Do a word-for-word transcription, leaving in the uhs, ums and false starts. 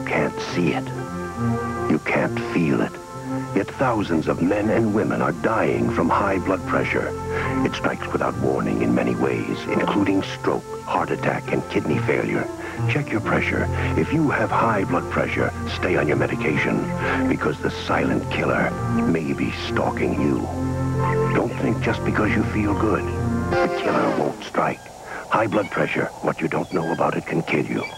can't see it. You can't feel it. Yet thousands of men and women are dying from high blood pressure. It strikes without warning in many ways, including stroke, heart attack, and kidney failure. Check your pressure. If you have high blood pressure, stay on your medication, because the silent killer may be stalking you. Don't think just because you feel good, the killer won't strike. High blood pressure, what you don't know about it can kill you.